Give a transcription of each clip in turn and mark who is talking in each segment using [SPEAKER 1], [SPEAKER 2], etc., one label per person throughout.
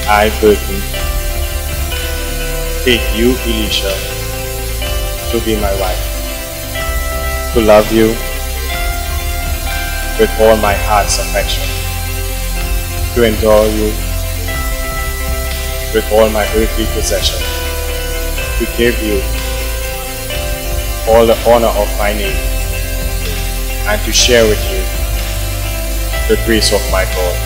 [SPEAKER 1] I, Burton, take you, Elisha, to be my wife, to love you with all my heart's affection, to endure you with all my earthly possession, to give you all the honor of my name, and to share with you the grace of my God.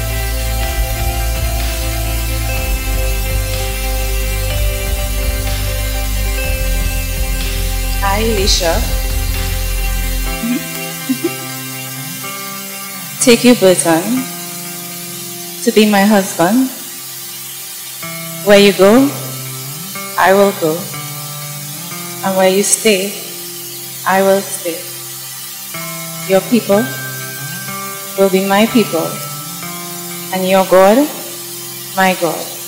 [SPEAKER 2] I, Elisha, take you, Burton, to be my husband. Where you go, I will go. And where you stay, I will stay. Your people will be my people, and your God, my God.